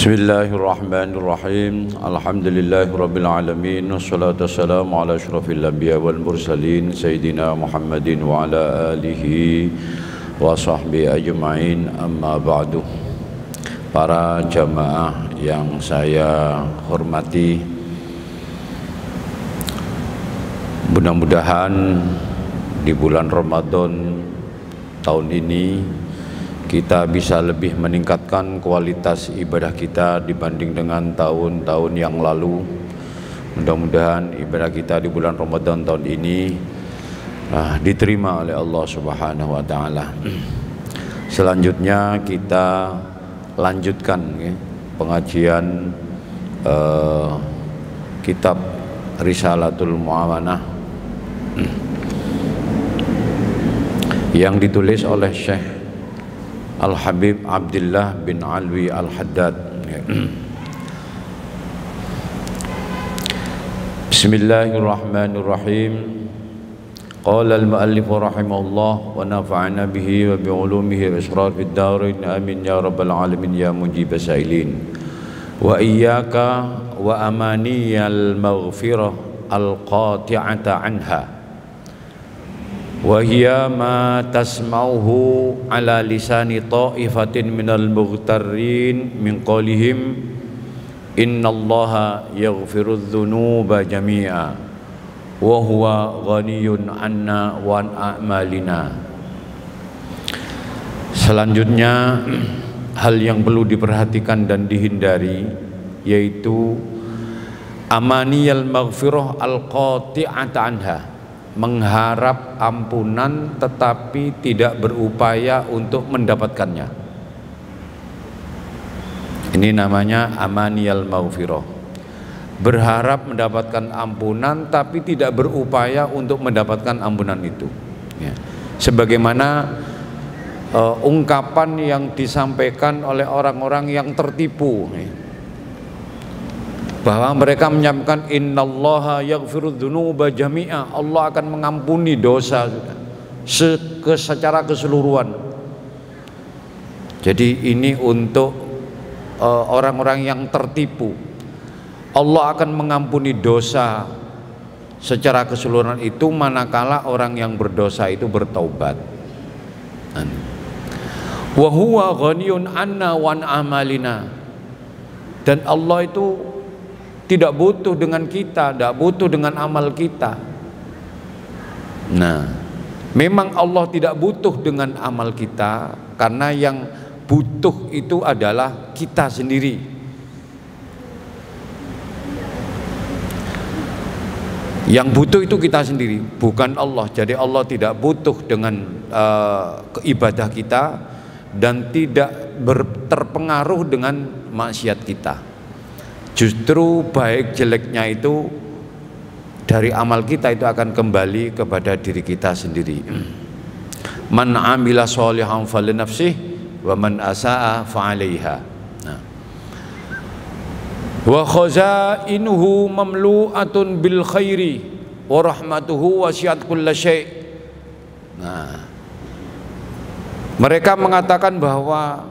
Bismillahirrahmanirrahim. Alhamdulillahirabbil alamin wassalatu wassalamu ala asyrafil anbiya wal mursalin sayyidina Muhammadin wa ala alihi wa sahbihi ajma'in. Amma ba'du. Para jamaah yang saya hormati, mudah-mudahan di bulan Ramadan tahun ini kita bisa lebih meningkatkan kualitas ibadah kita dibanding dengan tahun-tahun yang lalu. Mudah-mudahan ibadah kita di bulan Ramadan tahun ini diterima oleh Allah Subhanahu wa Ta'ala. Selanjutnya kita lanjutkan pengajian kitab Risalatul Mu'awanah yang ditulis oleh Syekh Al-Habib Abdullah bin Alwi Al-Haddad. Bismillahirrahmanirrahim. Qala al-muallif rahimahullah wa nafa'ana bihi wa bi'ulumihi wa israr fid darin amin ya rabbal alamin ya mujib sailin. Wa iyyaka wa amaniyal maghfirah al-qati'ata anha wa hiya ma tasma'uhu ala lisani ta'ifatin minal mughtarrin min qawlihim innallaha yaghfirudz dzunuba jami'a wa huwa ghaniyun 'anna wa 'an a'malina. Selanjutnya hal yang perlu diperhatikan dan dihindari yaitu amaniyal maghfirah al-qati'ata anha, mengharap ampunan tetapi tidak berupaya untuk mendapatkannya. Ini namanya amaniyal maghfirah, berharap mendapatkan ampunan tapi tidak berupaya untuk mendapatkan ampunan itu ya. Sebagaimana ungkapan yang disampaikan oleh orang-orang yang tertipu ya, bahwa mereka menyampaikan innallaha yaghfirudz dzunuba jami'a, Allah akan mengampuni dosa secara keseluruhan. Jadi ini untuk orang-orang yang tertipu. Allah akan mengampuni dosa secara keseluruhan itu manakala orang yang berdosa itu bertaubat. Wa huwa ghaniyun 'anna wa 'an amalina. Dan Allah itu tidak butuh dengan kita, tidak butuh dengan amal kita. Nah, memang Allah tidak butuh dengan amal kita, karena yang butuh itu adalah kita sendiri. Yang butuh itu kita sendiri, bukan Allah. Jadi Allah tidak butuh dengan ibadah kita dan tidak terpengaruh dengan maksiat kita. Justru baik jeleknya itu dari amal kita itu akan kembali kepada diri kita sendiri. Man amila sholihan falinafsih wa man asaa fa'alaiha. Wa khazainuhu mamlu'atun bil khairi wa rahmatuhu wasi'at kulla syai'. Nah, mereka mengatakan bahwa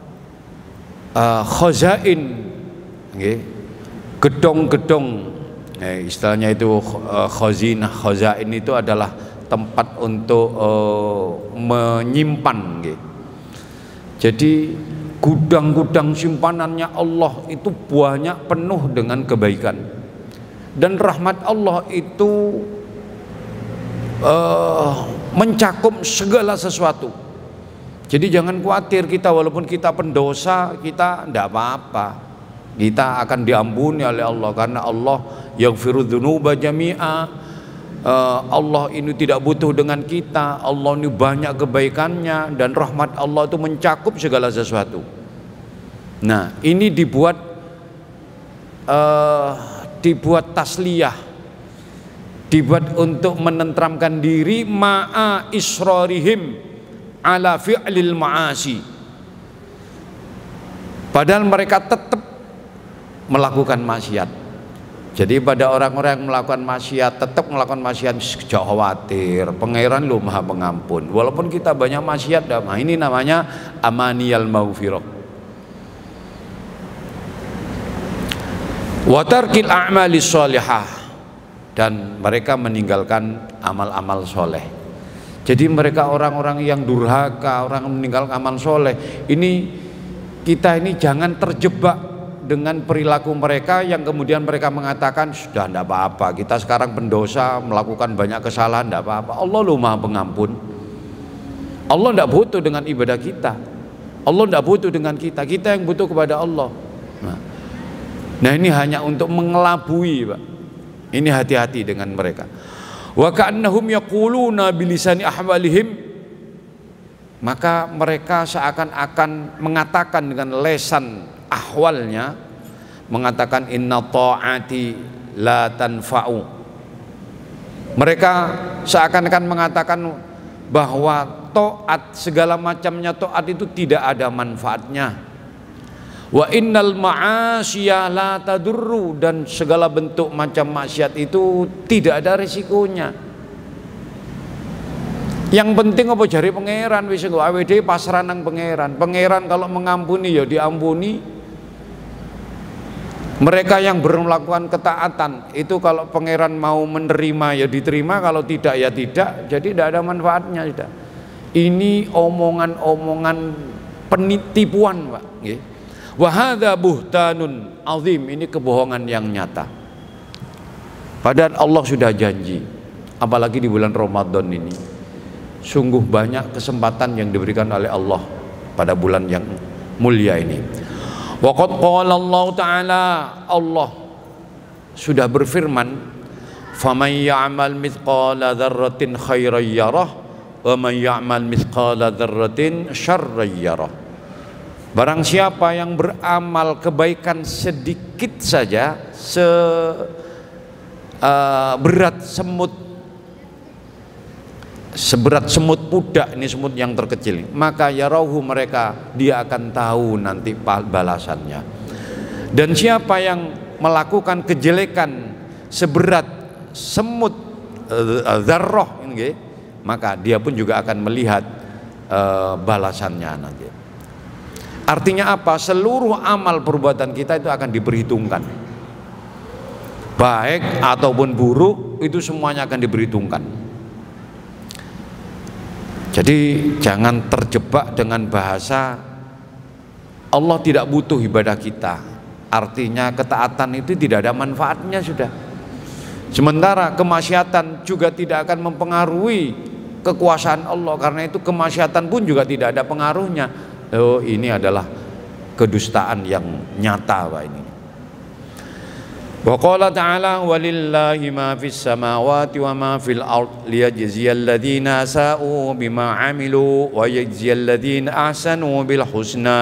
khazain, gedong-gedong, istilahnya itu khazinah, khazain itu adalah tempat untuk menyimpan. Jadi gudang-gudang simpanannya Allah itu banyak, penuh dengan kebaikan, dan rahmat Allah itu mencakup segala sesuatu. Jadi jangan khawatir kita, walaupun kita pendosa, kita tidak apa-apa, kita akan diampuni oleh Allah, karena Allah yaghfirudz dzunuba jami'a. Allah ini tidak butuh dengan kita, Allah ini banyak kebaikannya, dan rahmat Allah itu mencakup segala sesuatu. Nah, ini dibuat tasliyah, dibuat untuk menenteramkan diri ma'a israrihim ala fi'lil ma'asi, padahal mereka tetap melakukan maksiat. Jadi pada orang-orang yang melakukan maksiat, tetap melakukan maksiat, jangan khawatir, Pangeran lu Maha Pengampun. Walaupun kita banyak maksiat, ini namanya amaniyal maghfirah. wa tarkil a'malis sholihah, dan mereka meninggalkan amal-amal soleh. Jadi mereka orang-orang yang durhaka, orang yang meninggalkan amal soleh. Ini kita ini jangan terjebak dengan perilaku mereka yang kemudian mereka mengatakan sudah tidak apa-apa, kita sekarang pendosa melakukan banyak kesalahan, tidak apa-apa. Allah lu Maha Pengampun. Allah tidak butuh dengan ibadah kita. Allah tidak butuh dengan kita. Kita yang butuh kepada Allah. Nah ini hanya untuk mengelabui, Pak. Ini hati-hati dengan mereka. Wa ka'annahum yaquluna bilisani ahwalihim, maka mereka seakan-akan mengatakan dengan lesan ahwalnya, mengatakan inna ta'ati la tanfa'u. Mereka seakan-akan mengatakan bahwa taat, segala macamnya taat itu tidak ada manfaatnya. Wa innal ma'asyiya la tadurru, dan segala bentuk macam maksiat itu tidak ada resikonya. Yang penting apa jari pangeran, wis engko awake pasrah nang pangeran. Pangeran kalau mengampuni ya diampuni. Mereka yang melakukan ketaatan itu kalau pangeran mau menerima ya diterima, kalau tidak ya tidak. Jadi tidak ada manfaatnya sudah. Ini omongan-omongan penitipuan, Pak, nggih. Wa hadza buhtanun azim, ini kebohongan yang nyata. Padahal Allah sudah janji, apalagi di bulan Ramadan ini. Sungguh banyak kesempatan yang diberikan oleh Allah pada bulan yang mulia ini. Wa qad qala Allah Ta'ala, Allah sudah berfirman, faman ya'mal mithqala dzarratin khairan yarah wa man ya'mal mithqala dzarratin syarran yarah. Barang siapa yang beramal kebaikan sedikit saja, seberat semut pudak, ini semut yang terkecil, maka yarahu, mereka dia akan tahu nanti balasannya. Dan siapa yang melakukan kejelekan seberat semut dzarrah ini, maka dia pun juga akan melihat balasannya nanti. Artinya apa? Seluruh amal perbuatan kita itu akan diperhitungkan, baik ataupun buruk, itu semuanya akan diperhitungkan. Jadi jangan terjebak dengan bahasa Allah tidak butuh ibadah kita, artinya ketaatan itu tidak ada manfaatnya sudah. Sementara kemaksiatan juga tidak akan mempengaruhi kekuasaan Allah, karena itu kemaksiatan pun juga tidak ada pengaruhnya. Oh, ini adalah kedustaan yang nyata, Pak, ini. Wa qala ta'ala walillahi ma fis samawati wa ma fil ard liyajziyal ladzina sa'u bima 'amilu wa yajziyal ladzina ahsanu bil husna.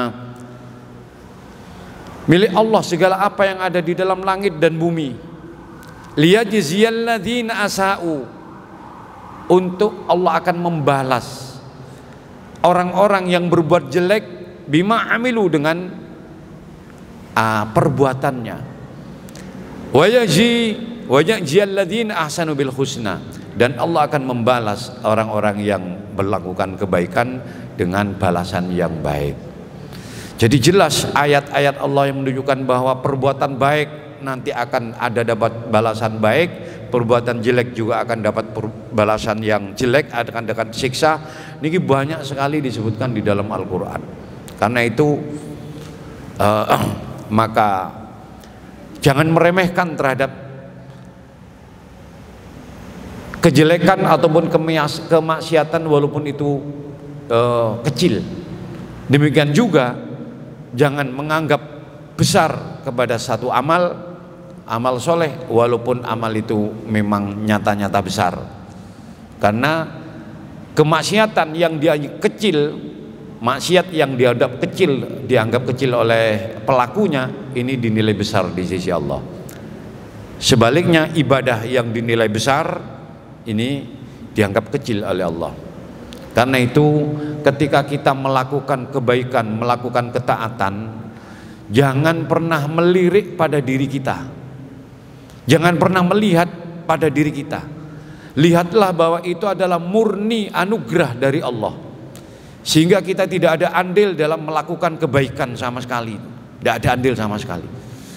Milik Allah segala apa yang ada di dalam langit dan bumi. Liyajziyal ladzina asa'u, untuk Allah akan membalas orang-orang yang berbuat jelek bima amilu, dengan perbuatannya. Wa yajziyal ladzina ahsanu bil husna, dan Allah akan membalas orang-orang yang melakukan kebaikan dengan balasan yang baik. Jadi jelas ayat-ayat Allah yang menunjukkan bahwa perbuatan baik nanti akan ada dapat balasan baik, perbuatan jelek juga akan dapat balasan yang jelek, akan dapat siksa. Ini banyak sekali disebutkan di dalam Al-Quran. Karena itu maka jangan meremehkan terhadap kejelekan ataupun kemaksiatan walaupun itu kecil. Demikian juga jangan menganggap besar kepada satu amal soleh walaupun amal itu memang nyata-nyata besar. Karena kemaksiatan yang dianggap kecil, maksiat yang dianggap kecil oleh pelakunya, ini dinilai besar di sisi Allah. Sebaliknya ibadah yang dinilai besar ini dianggap kecil oleh Allah. Karena itu ketika kita melakukan kebaikan, melakukan ketaatan, jangan pernah melirik pada diri kita. Jangan pernah melihat pada diri kita. Lihatlah bahwa itu adalah murni anugerah dari Allah, sehingga kita tidak ada andil dalam melakukan kebaikan sama sekali. Tidak ada andil sama sekali.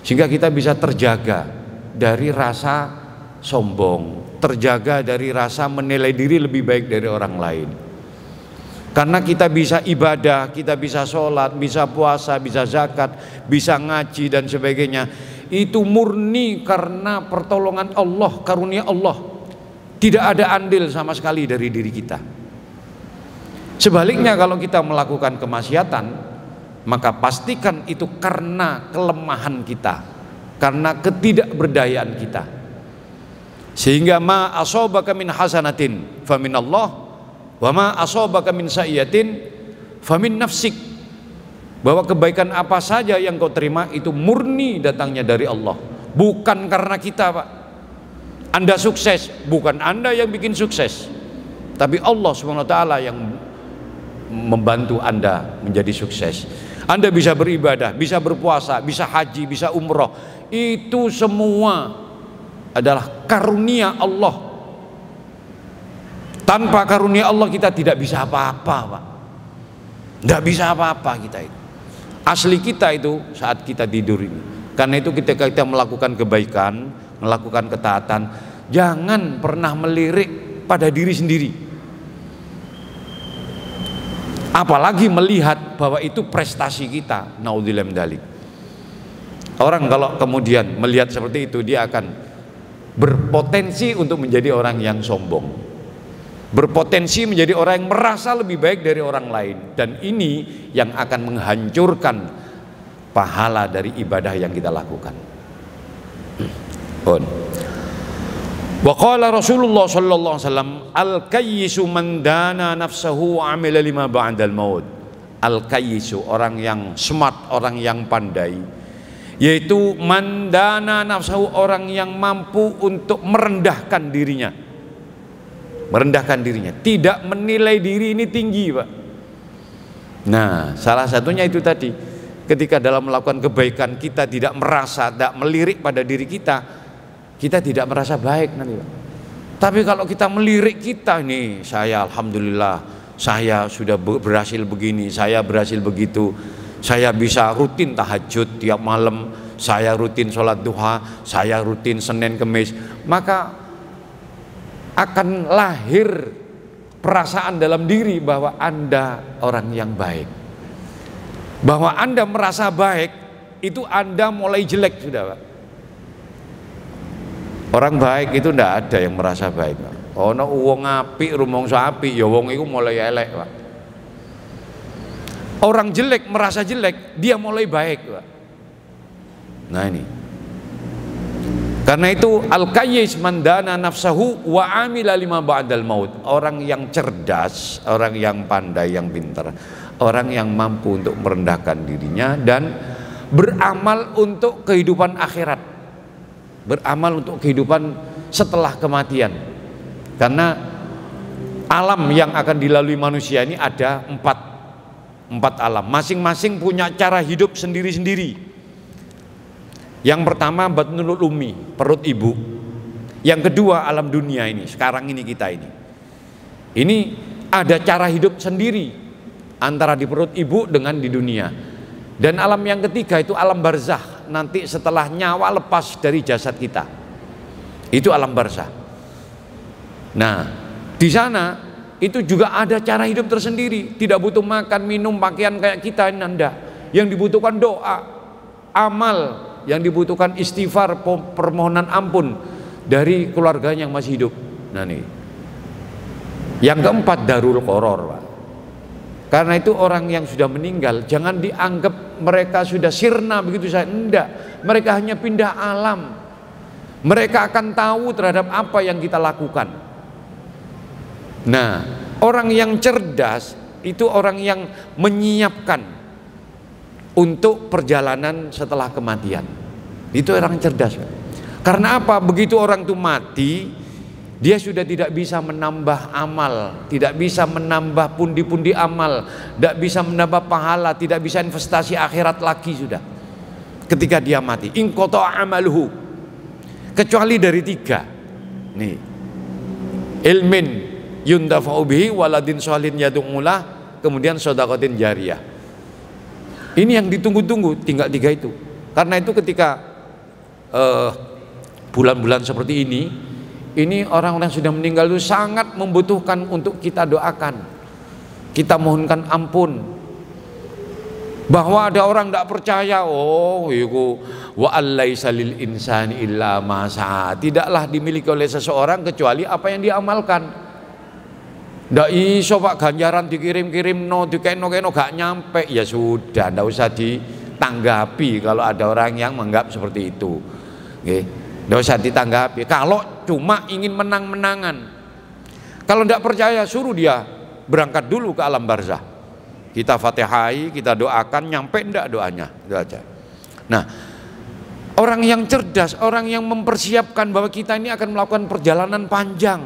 Sehingga kita bisa terjaga dari rasa sombong, terjaga dari rasa menilai diri lebih baik dari orang lain. Karena kita bisa ibadah, kita bisa sholat, bisa puasa, bisa zakat, bisa ngaji dan sebagainya, itu murni karena pertolongan Allah, karunia Allah. Tidak ada andil sama sekali dari diri kita. Sebaliknya kalau kita melakukan kemaksiatan, maka pastikan itu karena kelemahan kita, karena ketidakberdayaan kita. Sehingga ma asabaka min hasanatin faminallah, wa ma asabaka min sayyi'atin famin nafsik. Bahwa kebaikan apa saja yang kau terima itu murni datangnya dari Allah, bukan karena kita, Pak. Anda sukses, bukan Anda yang bikin sukses, tapi Allah SWT yang membantu Anda menjadi sukses. Anda bisa beribadah, bisa berpuasa, bisa haji, bisa umroh, itu semua adalah karunia Allah. Tanpa karunia Allah kita tidak bisa apa-apa, Pak. Tidak bisa apa-apa kita itu. Asli kita itu saat kita tidur ini. Karena itu ketika kita melakukan kebaikan, melakukan ketaatan, jangan pernah melirik pada diri sendiri. Apalagi melihat bahwa itu prestasi kita. Naudzubillah min dzalik. Orang kalau kemudian melihat seperti itu, dia akan berpotensi untuk menjadi orang yang sombong, berpotensi menjadi orang yang merasa lebih baik dari orang lain, dan ini yang akan menghancurkan pahala dari ibadah yang kita lakukan. Wa qala Rasulullah sallallahu alaihi wasallam, al-kayyisu man dana nafsahu wa amila lima ba'dal maut. Al-kayyisu, orang yang smart, orang yang pandai, yaitu man dana nafsahu, orang yang mampu untuk merendahkan dirinya. Merendahkan dirinya, tidak menilai diri ini tinggi, Pak. Nah, salah satunya itu tadi, ketika dalam melakukan kebaikan kita tidak merasa, tidak melirik pada diri kita, kita tidak merasa baik nanti, Pak. Tapi kalau kita melirik kita nih, saya alhamdulillah, saya sudah berhasil begini, saya berhasil begitu, saya bisa rutin tahajud tiap malam, saya rutin sholat duha, saya rutin Senin Kemis, maka akan lahir perasaan dalam diri bahwa Anda orang yang baik. Bahwa Anda merasa baik, itu Anda mulai jelek sudah, Pak. Orang baik itu ndak ada yang merasa baik. Ono wong apik rumangsa apik, ya wong iku mulai elek, Pak. Orang jelek merasa jelek, dia mulai baik, Pak. Nah ini. Karena itu al-kayyis man dana nafsahu wa amila lima ba'dal maut. Orang yang cerdas, orang yang pandai, yang pintar, orang yang mampu untuk merendahkan dirinya dan beramal untuk kehidupan akhirat. Beramal untuk kehidupan setelah kematian. Karena alam yang akan dilalui manusia ini ada empat alam, masing-masing punya cara hidup sendiri-sendiri. Yang pertama batnul ummi, perut ibu. Yang kedua alam dunia ini, sekarang ini kita ini. Ini ada cara hidup sendiri antara di perut ibu dengan di dunia. Dan alam yang ketiga itu alam barzakh, nanti setelah nyawa lepas dari jasad kita. Itu alam barzakh. Nah, di sana itu juga ada cara hidup tersendiri, tidak butuh makan, minum, pakaian kayak kita ini, Anda. Yang dibutuhkan doa, amal, yang dibutuhkan istighfar, permohonan ampun dari keluarganya yang masih hidup. Nah nih, yang keempat darul qoror, Pak. Karena itu orang yang sudah meninggal jangan dianggap mereka sudah sirna begitu saja. Enggak, mereka hanya pindah alam. Mereka akan tahu terhadap apa yang kita lakukan. Nah, orang yang cerdas itu orang yang menyiapkan untuk perjalanan setelah kematian. Itu orang cerdas. Karena apa? Begitu orang itu mati, dia sudah tidak bisa menambah amal, tidak bisa menambah pundi-pundi amal, tidak bisa menambah pahala, tidak bisa investasi akhirat lagi sudah. Ketika dia mati, inqata amaluhu, kecuali dari tiga. Nih, ilmin yuntafa'u bihi, waladin sholin yad'ulah, kemudian sedaqatin jariyah. Ini yang ditunggu-tunggu, tinggal tiga itu. Karena itu ketika bulan-bulan seperti ini orang-orang yang sudah meninggal itu sangat membutuhkan untuk kita doakan, kita mohonkan ampun. Bahwa ada orang tidak percaya, oh iku wa allaisa lil insani illa ma sa'a, tidaklah dimiliki oleh seseorang kecuali apa yang diamalkan. Ndak iso Pak, ganjaran dikirim-kirim no dikeno gak nyampe, ya sudah ndak usah ditanggapi kalau ada orang yang menganggap seperti itu. Nggih, ndak usah ditanggapi kalau cuma ingin menang-menangan. Kalau ndak percaya suruh dia berangkat dulu ke alam barzah. Kita fatihai, kita doakan, nyampe enggak doanya, itu aja. Nah, orang yang cerdas, orang yang mempersiapkan bahwa kita ini akan melakukan perjalanan panjang.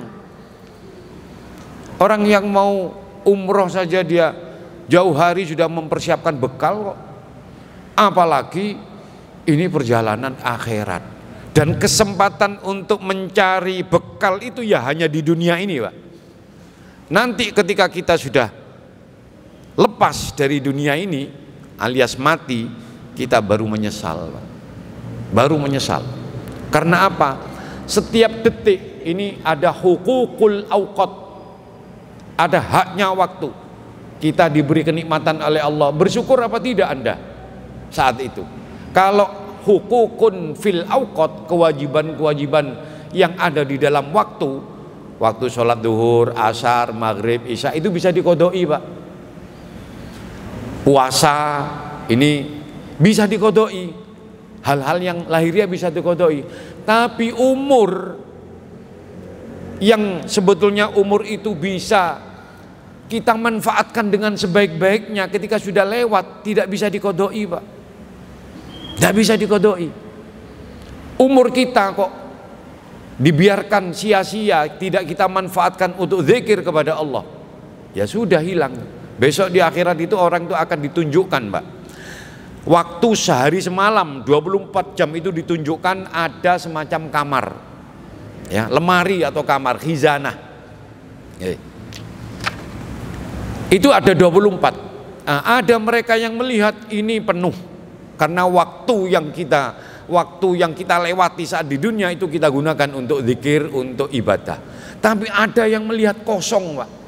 Orang yang mau umroh saja dia jauh hari sudah mempersiapkan bekal kok. Apalagi ini perjalanan akhirat. Dan kesempatan untuk mencari bekal itu ya hanya di dunia ini, Pak. Nanti ketika kita sudah lepas dari dunia ini alias mati, kita baru menyesal, Pak. Baru menyesal. Karena apa? Setiap detik ini ada hukukul auqat, ada haknya waktu. Kita diberi kenikmatan oleh Allah, bersyukur apa tidak Anda saat itu? Kalau hukukun fil auqat, kewajiban-kewajiban yang ada di dalam waktu sholat duhur, asar, maghrib, isya itu bisa dikodoi, Pak. Puasa ini bisa dikodoi, hal-hal yang lahiriah bisa dikodoi. Tapi umur yang sebetulnya umur itu bisa kita manfaatkan dengan sebaik-baiknya, ketika sudah lewat tidak bisa dikodoi, Pak. Tidak bisa dikodoi. Umur kita kok dibiarkan sia-sia, tidak kita manfaatkan untuk zikir kepada Allah, ya sudah hilang. Besok di akhirat itu orang itu akan ditunjukkan, Pak. Waktu sehari semalam 24 jam itu ditunjukkan, ada semacam kamar, ya, lemari atau kamar khizanah. Itu ada 24. Nah, ada mereka yang melihat ini penuh karena waktu yang kita lewati saat di dunia itu kita gunakan untuk zikir, untuk ibadah. Tapi ada yang melihat kosong, Pak.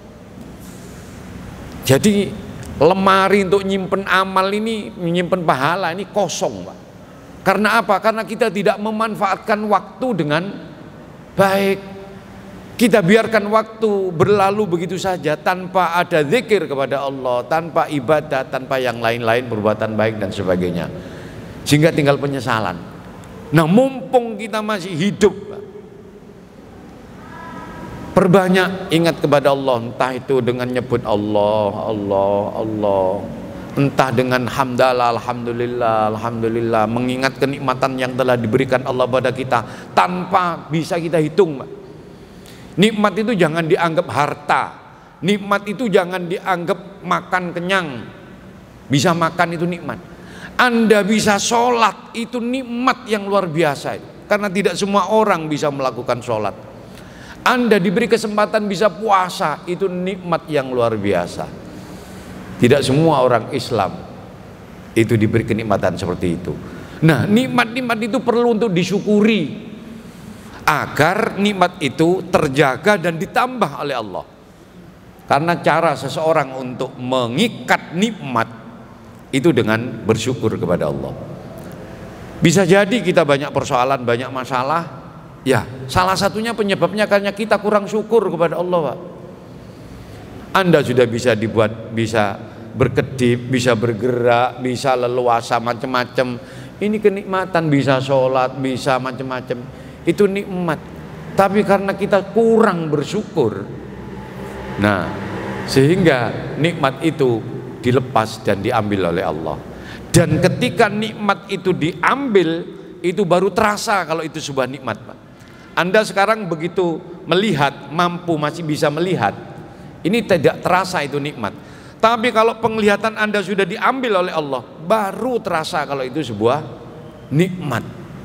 Jadi lemari untuk nyimpen amal ini, menyimpan pahala ini kosong, Pak. Karena apa? Karena kita tidak memanfaatkan waktu dengan baik. Kita biarkan waktu berlalu begitu saja tanpa ada zikir kepada Allah, tanpa ibadah, tanpa yang lain-lain, perbuatan baik dan sebagainya. Sehingga tinggal penyesalan. Nah, mumpung kita masih hidup, perbanyak ingat kepada Allah, entah itu dengan nyebut Allah, entah dengan hamdalah, alhamdulillah, mengingat kenikmatan yang telah diberikan Allah pada kita tanpa bisa kita hitung, Pak. Nikmat itu jangan dianggap harta, nikmat itu jangan dianggap makan kenyang, bisa makan itu nikmat. Anda bisa sholat itu nikmat yang luar biasa, karena tidak semua orang bisa melakukan sholat. Anda diberi kesempatan bisa puasa, itu nikmat yang luar biasa. Tidak semua orang Islam itu diberi kenikmatan seperti itu. Nah, nikmat-nikmat itu perlu untuk disyukuri agar nikmat itu terjaga dan ditambah oleh Allah. Karena cara seseorang untuk mengikat nikmat itu dengan bersyukur kepada Allah. Bisa jadi kita banyak persoalan, banyak masalah. Ya, salah satunya penyebabnya karena kita kurang syukur kepada Allah, Pak. Anda sudah bisa berkedip, bisa bergerak, bisa leluasa macam-macam. Ini kenikmatan, bisa sholat, bisa macam-macam. Itu nikmat. Tapi karena kita kurang bersyukur, nah sehingga nikmat itu dilepas dan diambil oleh Allah. Dan ketika nikmat itu diambil, itu baru terasa kalau itu sebuah nikmat, Pak. Anda sekarang begitu melihat, mampu masih bisa melihat, ini tidak terasa itu nikmat. Tapi kalau penglihatan Anda sudah diambil oleh Allah, baru terasa kalau itu sebuah nikmat.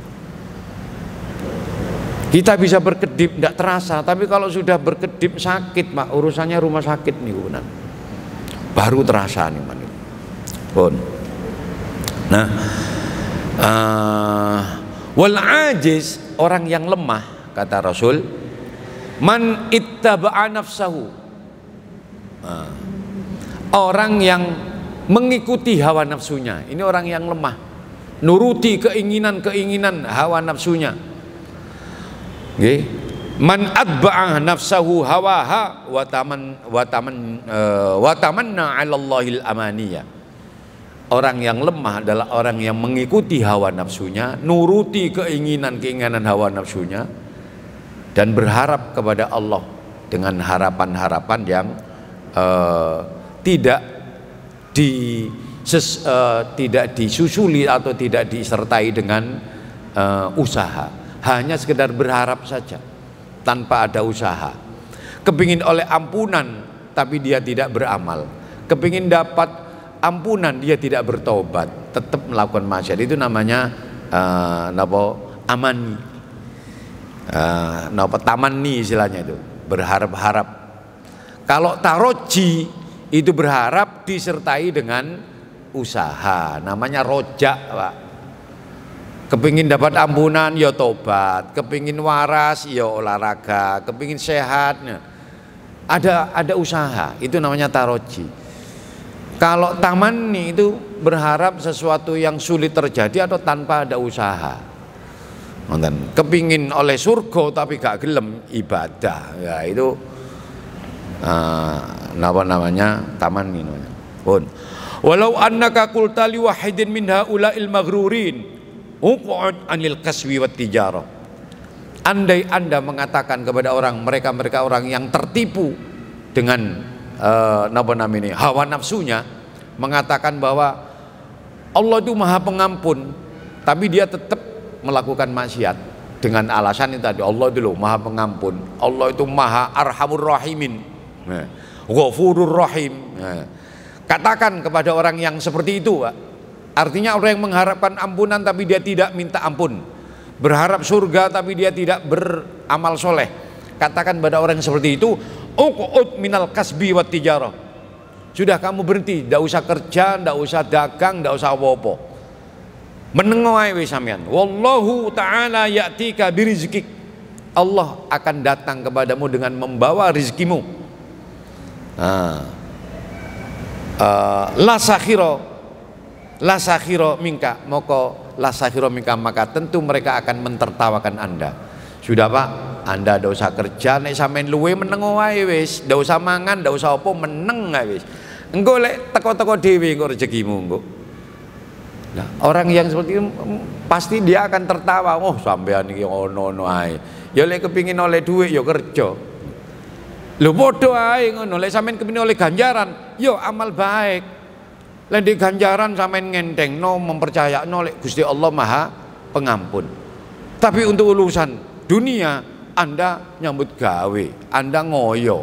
Kita bisa berkedip, tidak terasa. Tapi kalau sudah berkedip sakit, Pak, urusannya rumah sakit nih, benar. Baru terasa nikmat itu. Nah, Wal ajiz, orang yang lemah, kata Rasul, man ittaba'a nafsahu, orang yang mengikuti hawa nafsunya. Ini orang yang lemah, nuruti keinginan hawa nafsunya. Okay. Man atba'a nafsahu hawaha wa tamanna 'ala Allahil amaniya. Orang yang lemah adalah orang yang mengikuti hawa nafsunya, nuruti keinginan hawa nafsunya, dan berharap kepada Allah dengan harapan-harapan yang tidak disusuli atau tidak disertai dengan usaha, hanya sekedar berharap saja tanpa ada usaha. Kepingin oleh ampunan tapi dia tidak beramal, kepingin dapat ampunan dia tidak bertobat, tetap melakukan maksiat. Itu namanya amani, tamanni istilahnya, itu berharap-harap. Kalau taroji itu berharap disertai dengan usaha, namanya rojak, Pak. Kepingin dapat ampunan ya tobat, kepingin waras ya olahraga, kepingin sehat ada usaha, itu namanya taroji. Kalau tamanni itu berharap sesuatu yang sulit terjadi atau tanpa ada usaha. Kepingin oleh surga tapi gak gelem ibadah, ya itu namanya tamanni namanya. Walau annaka qulta li wahidin min haula'il maghrurin uq'ud 'anil kaswi wat tijarah. Andai Anda mengatakan kepada mereka orang yang tertipu dengan hawa nafsunya, mengatakan bahwa Allah itu Maha Pengampun, tapi dia tetap melakukan maksiat dengan alasan itu tadi, Allah itu loh Maha Pengampun, Allah itu Maha Arhamur Rahimin, Ghafurur Rahim. Katakan kepada orang yang seperti itu, Pak. Artinya orang yang mengharapkan ampunan tapi dia tidak minta ampun, berharap surga tapi dia tidak beramal soleh. Katakan pada orang seperti itu, uq'ud minal kasbi wat tijarah. Sudah, kamu berhenti, ndak usah kerja, ndak usah dagang, ndak usah apa-apa. Menengo ae wis sampean. Wallahu taala ya'tika birizqik. Allah akan datang kepadamu dengan membawa rezekimu. La sakhiro minka, maka tentu mereka akan mentertawakan Anda. Sudah, Pak, Anda ndak usah kerja, nek sampean luwe menengo ae wis, ndak usah mangan, ndak usah apa, meneng ae wis. Engko lek teko-teko dhewe engko rezekimu engko. Nah, orang yang seperti itu pasti dia akan tertawa, oh sampean iki ono-ono ae. Ya lek kepingin oleh duit ya kerja. Lho padha ae ngono, lek sampean kepingin oleh ganjaran, yo amal baik. Lek di ganjaran sampean ngentengno mempercayakno lek Gusti Allah Maha Pengampun. Tapi untuk urusan dunia Anda nyambut gawe, Anda ngoyo.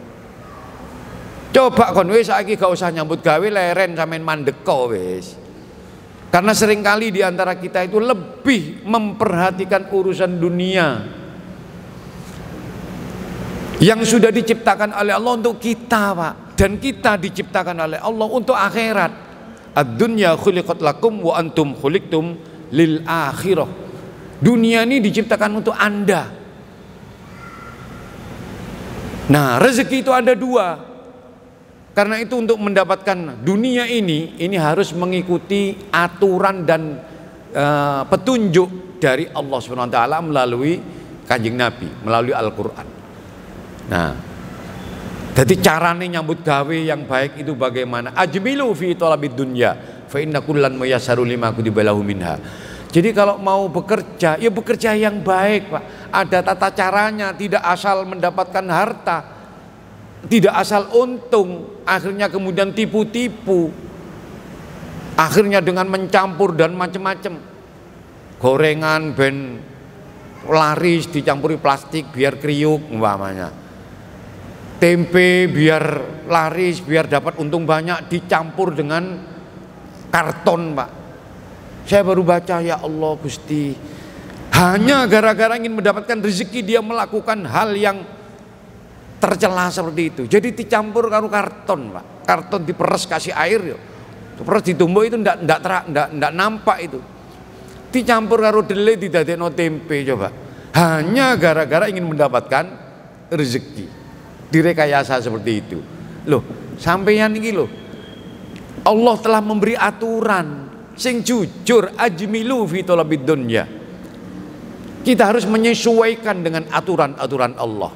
Coba kon wis saiki gak usah nyambut gawe, leren sampean mandeka wis. Karena seringkali di antara kita itu lebih memperhatikan urusan dunia yang sudah diciptakan oleh Allah untuk kita, Pak. Dan kita diciptakan oleh Allah untuk akhirat. Ad-dunya khuliqat lakum wa antum khuliqtum lil akhirah. Dunia ini diciptakan untuk Anda. Nah, rezeki itu ada dua. Karena itu untuk mendapatkan dunia ini harus mengikuti aturan dan petunjuk dari Allah SWT melalui Kanjeng Nabi, melalui Al-Quran. Nah, jadi carane nyambut gawe yang baik itu bagaimana? Ajmilu fi talabid dunya fa inna kullan muyassaru lima kudibalahu minha. Jadi kalau mau bekerja, ya bekerja yang baik, Pak. Ada tata caranya, tidak asal mendapatkan harta, tidak asal untung, akhirnya kemudian tipu-tipu, akhirnya dengan mencampur dan macam-macam. Gorengan ben laris dicampuri plastik biar kriuk umpamanya. Tempe biar laris, biar dapat untung banyak dicampur dengan karton, Pak. Saya baru baca, ya Allah Gusti, hanya gara-gara ingin mendapatkan rezeki dia melakukan hal yang tercela seperti itu. Jadi dicampur karo karton, Pak. Karton diperes kasih air, yo. Terus ditumbuk itu ndak nampak itu. dicampur karo dele didadekno tempe coba. Hanya gara-gara ingin mendapatkan rezeki. Direkayasa seperti itu. Loh, sampeyan iki loh. Allah telah memberi aturan sing jujur, ajmilu fi talabid dunya. Kita harus menyesuaikan dengan aturan-aturan Allah.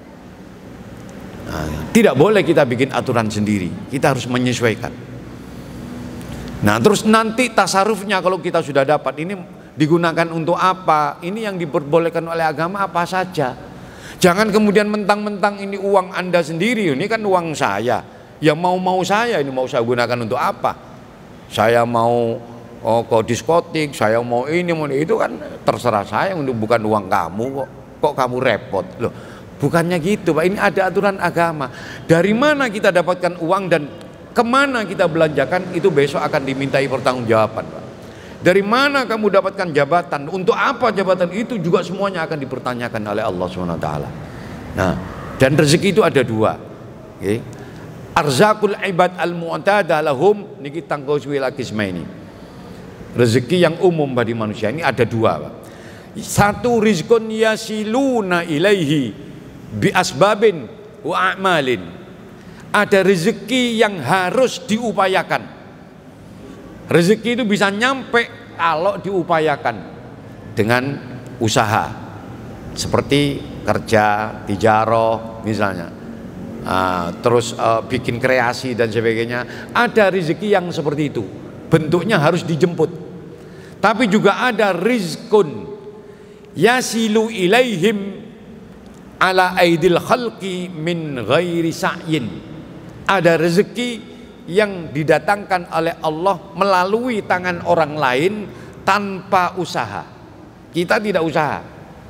Nah, tidak boleh kita bikin aturan sendiri. Kita harus menyesuaikan. Nah, terus nanti tasarufnya kalau kita sudah dapat ini digunakan untuk apa? Ini yang diperbolehkan oleh agama apa saja. Jangan kemudian mentang-mentang ini uang Anda sendiri, ini kan uang saya. Ya mau-mau saya, ini mau saya gunakan untuk apa? Saya mau ke diskotik, saya mau ini, itu kan terserah saya, untuk bukan uang kamu kok. Kok kamu repot? Loh, bukannya gitu Pak, ini ada aturan agama. Dari mana kita dapatkan uang dan kemana kita belanjakan, itu besok akan dimintai pertanggungjawaban Pak. Dari mana kamu dapatkan jabatan, untuk apa jabatan itu juga semuanya akan dipertanyakan oleh Allah SWT. Nah, dan rezeki itu ada dua. Okay. Arzakul ibad al-mu'tada lahum niki tangkoswi lakismaini. Rezeki yang umum bagi manusia ini ada dua Pak. Satu, rizqun yasiluna ilaihi bi asbabin wa a'malin. Ada rezeki yang harus diupayakan. Rezeki itu bisa nyampe kalau diupayakan dengan usaha, seperti kerja, tijaroh misalnya, terus bikin kreasi dan sebagainya. Ada rezeki yang seperti itu, bentuknya harus dijemput. Tapi juga ada rizkun yasilu ilaihim ala aidil khalqi min ghairi sa'yin. Ada rezeki yang didatangkan oleh Allah melalui tangan orang lain tanpa usaha. Kita tidak usaha,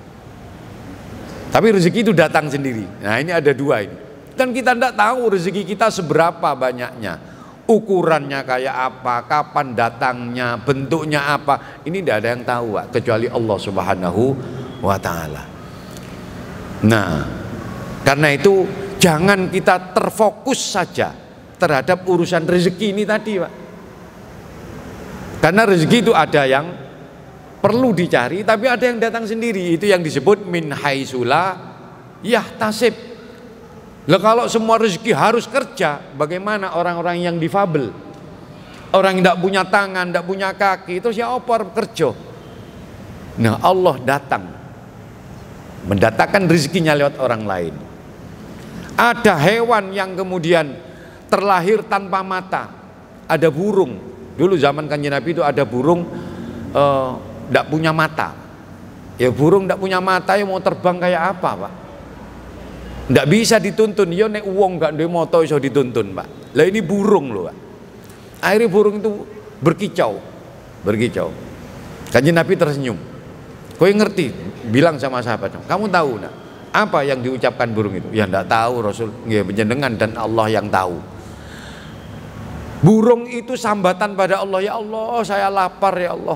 tapi rezeki itu datang sendiri. Nah, ini ada dua ini. Dan kita tidak tahu rezeki kita seberapa banyaknya, ukurannya kayak apa, kapan datangnya, bentuknya apa. Ini tidak ada yang tahu Pak, kecuali Allah Subhanahu wa ta'ala. Nah, karena itu jangan kita terfokus saja terhadap urusan rezeki ini tadi Pak. Karena rezeki itu ada yang perlu dicari, tapi ada yang datang sendiri. Itu yang disebut min haitsula yahtasib. Lah kalau semua rezeki harus kerja, bagaimana orang-orang yang difabel, orang yang tidak punya tangan, tidak punya kaki, terus ya opor kerja. Nah, Allah datang mendatangkan rezekinya lewat orang lain. Ada hewan yang kemudian terlahir tanpa mata. Ada burung. Dulu zaman Kanjeng Nabi itu ada burung tidak punya mata. Ya burung tidak punya mata, ya mau terbang kayak apa Pak? Tidak bisa dituntun. Ya nek uang nggak duwe moto iso dituntun Pak. Lah ini burung loh Pak. Akhirnya burung itu berkicau. Kanjeng Nabi tersenyum. Kowe ngerti? Bilang sama sahabat, kamu tahu nak apa yang diucapkan burung itu? Ya tidak tahu Rasul. Ya panjenengan dan Allah yang tahu. Burung itu sambatan pada Allah, ya Allah saya lapar ya Allah,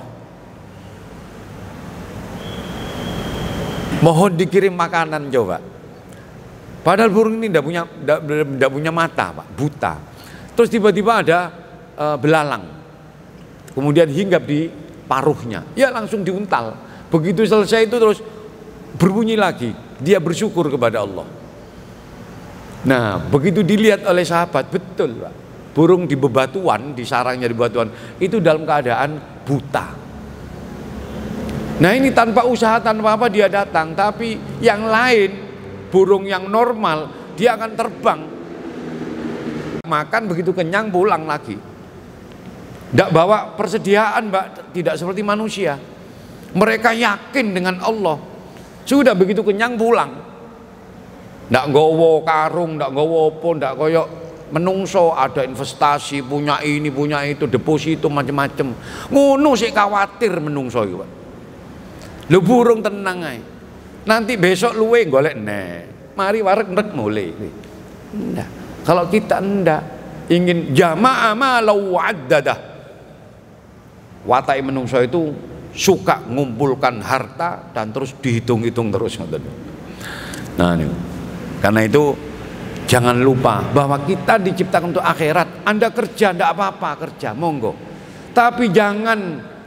mohon dikirim makanan coba. Padahal burung ini tidak punya mata Pak, buta. Terus tiba-tiba ada belalang, kemudian hinggap di paruhnya, ya langsung diuntal. Begitu selesai itu terus berbunyi lagi, dia bersyukur kepada Allah. Nah, begitu dilihat oleh sahabat, betul Pak, burung di bebatuan, di sarangnya di bebatuan itu dalam keadaan buta. Nah, ini tanpa usaha, tanpa apa dia datang. Tapi yang lain, burung yang normal, dia akan terbang, makan begitu kenyang pulang lagi. Tidak bawa persediaan Mbak, tidak seperti manusia. Mereka yakin dengan Allah, sudah begitu kenyang pulang. Tidak nggawa karung, tidak nggawa apa, tidak koyok menungso ada investasi, punya ini punya itu, deposito macam-macam. Ngono sih khawatir menungso itu Pak. Lu burung tenang aja. Nanti besok luwe golek mari warek ndet mulai. Enggak. Kalau kita enggak ingin jama'a ma law wa'addadah. Watai menungso itu suka ngumpulkan harta dan terus dihitung-hitung terus. Nah, ini. Karena itu jangan lupa bahwa kita diciptakan untuk akhirat. Anda kerja tidak apa-apa, kerja monggo. Tapi jangan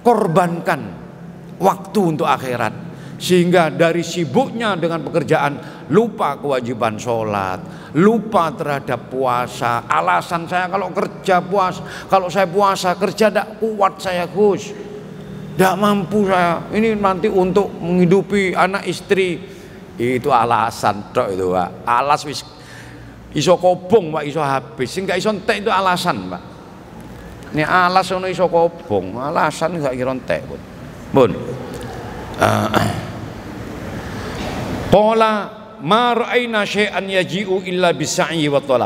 korbankan waktu untuk akhirat, sehingga dari sibuknya dengan pekerjaan lupa kewajiban sholat, lupa terhadap puasa. Alasan saya kalau saya puasa kerja tidak kuat saya Gus, tidak mampu saya, ini nanti untuk menghidupi anak istri. Itu alasan tok itu Pak. Alas wis iso kobong Pak, iso habis, sing gak iso entek itu alasan Pak. Ini alas ono iso kobong, alasan gak kira entek pun. Qala ma ra'ayna syai'an yaji'u illa bis'i wa talab.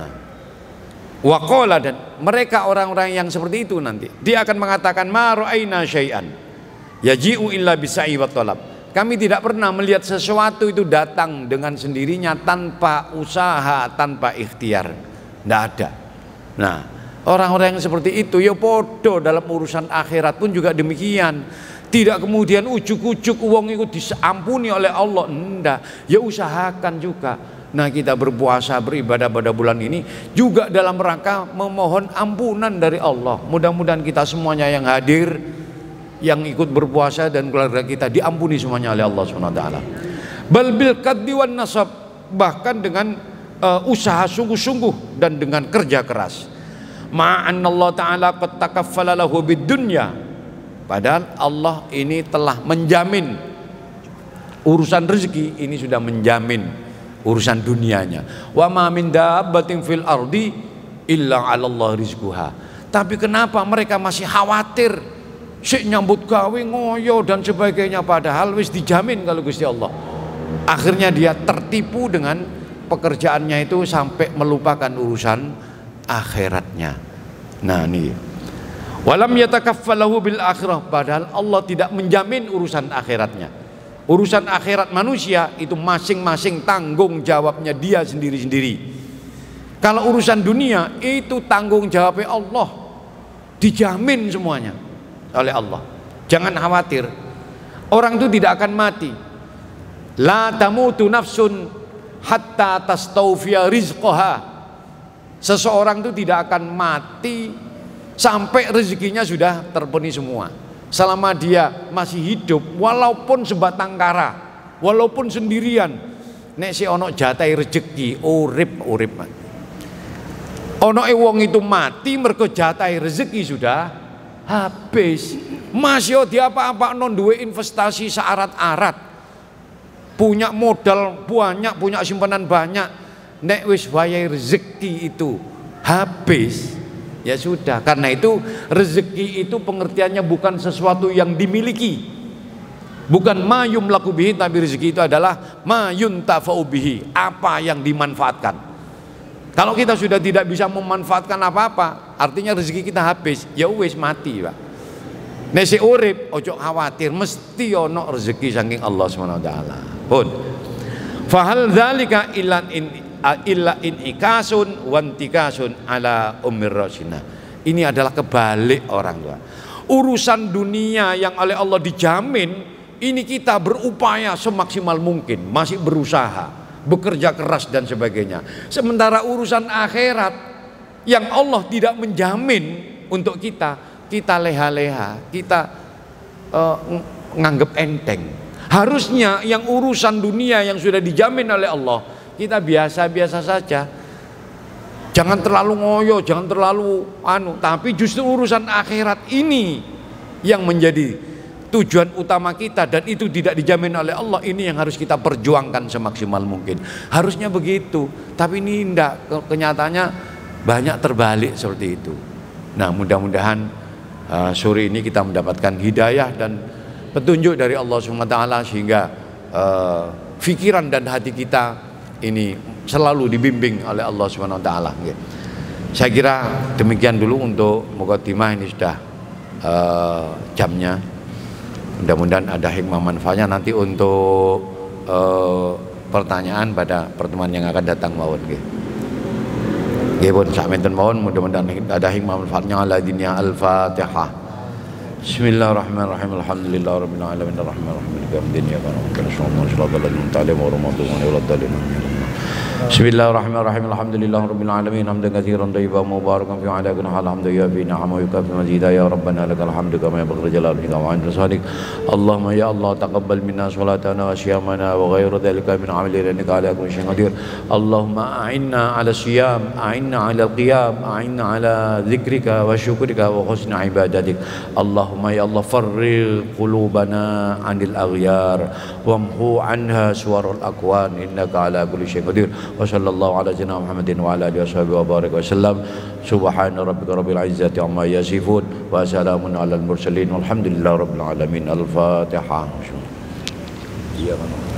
Wa qala, dan mereka orang-orang yang seperti itu nanti dia akan mengatakan ma ra'ayna syai'an yaji'u illa bis'i wa talab. Kami tidak pernah melihat sesuatu itu datang dengan sendirinya tanpa usaha, tanpa ikhtiar. Tidak ada. Nah, orang-orang yang seperti itu ya podo dalam urusan akhirat pun juga demikian. Tidak kemudian ujuk-ujuk uang itu diampuni oleh Allah. Enggak, ya usahakan juga. Nah, kita berpuasa, beribadah pada bulan ini juga dalam rangka memohon ampunan dari Allah. Mudah-mudahan kita semuanya yang hadir, yang ikut berpuasa dan keluarga kita diampuni semuanya oleh Allah SWT. Bal bil kaddi wan nasab, bahkan dengan usaha sungguh-sungguh dan dengan kerja keras. Ma'anna Allah Ta'ala qad takaffala lahu bid dunya, padahal Allah ini telah menjamin urusan rezeki, ini sudah menjamin urusan dunianya. Wa ma min dabbatin fil ardi illa 'ala Allah rizquha. Tapi kenapa mereka masih khawatir? Sik nyambut gawe ngoyo dan sebagainya, padahal wis dijamin kalau Gusti Allah. Akhirnya dia tertipu dengan pekerjaannya itu sampai melupakan urusan akhiratnya. Nah, ini walam yatakaffalahu bil akhirah, padahal Allah tidak menjamin urusan akhiratnya. Urusan akhirat manusia itu masing-masing tanggung jawabnya dia sendiri-sendiri. Kalau urusan dunia itu tanggung jawabnya Allah, dijamin semuanya oleh Allah. Jangan khawatir, orang itu tidak akan mati. La tamutu nafsun hatta tastawfiya rizqaha. Seseorang itu tidak akan mati sampai rezekinya sudah terpenuhi semua. Selama dia masih hidup, walaupun sebatang kara, walaupun sendirian, nek si ono jatai rezeki urip. Ono wong itu mati mergo jatai rezeki sudah habis. Masih dia apa-apa non duwe investasi searat-arat, punya modal banyak, punya simpanan banyak, nek wis wayahe rezeki itu habis, ya sudah. Karena itu rezeki itu pengertiannya bukan sesuatu yang dimiliki, bukan ma yumlaku bihi, tapi rezeki itu adalah ma yuntafa'u bihi, apa yang dimanfaatkan. Kalau kita sudah tidak bisa memanfaatkan apa-apa, artinya rezeki kita habis, ya wis mati Pak. Nek si urip ojo khawatir, mesti ono rezeki saking Allah SWT. Pun fahal dzalika illa in ikasun wantikasun ala ummir rasulina. Ini adalah kebalik orang tua. Urusan dunia yang oleh Allah dijamin, ini kita berupaya semaksimal mungkin, masih berusaha, bekerja keras dan sebagainya. Sementara urusan akhirat yang Allah tidak menjamin untuk kita leha-leha, kita nganggep enteng. Harusnya yang urusan dunia yang sudah dijamin oleh Allah, kita biasa-biasa saja. Jangan terlalu ngoyo, jangan terlalu tapi justru urusan akhirat ini yang menjadi tujuan utama kita, dan itu tidak dijamin oleh Allah. Ini yang harus kita perjuangkan semaksimal mungkin. Harusnya begitu, tapi ini tidak. Kenyataannya banyak terbalik seperti itu. Nah, mudah-mudahan sore ini kita mendapatkan hidayah dan petunjuk dari Allah SWT, sehingga pikiran dan hati kita ini selalu dibimbing oleh Allah SWT. Saya kira demikian dulu untuk mukadimah, ini sudah jamnya. Mudah-mudahan ada hikmah manfaatnya nanti untuk pertanyaan pada pertemuan yang akan datang mawon nggih. Nggih pun sakmenten mawon, mudah-mudahan ada hikmah manfaatnya. Ala dinya al-Fatihah. Bismillahirrahmanirrahim. Alhamdulillahirabbil alamin arrahmanirrahim maliki yaumiddin. Ya Allah, Bismillahirrahmanirrahim. Alhamdulillahirabbil alamin. Hamdan katsiran thayyiban mubarakan fi ala kulli hal. Hamdan yafi ni'amahu yukafi mazida. Ya Rabbana lakal hamdu kama yanbaghi li jalali wajhika wa 'ala sadiq. Allahumma ya Allah taqabbal minna salatana wa siyamana wa ghayra dhalika min amalina innaka ala kulli syai'in qadir. Allahumma a'inna 'ala siyam, a'inna 'ala al-qiyam, a'inna 'ala dzikrika wa syukrika wa husni ibadatik. Allahumma ya Allah farrigh qulubana 'anil aghyar wamhu 'anha suwarul aqwan innaka ala kulli syai'in qadir. Wa sallallahu ala sayyidina Muhammadin wa ala alihi washabihi wa baraka wasallam. Subhana rabbika rabbil izzati amma yasifun wa salamun alal mursalin walhamdulillahi rabbil alamin. Al-Fatihah. Iya.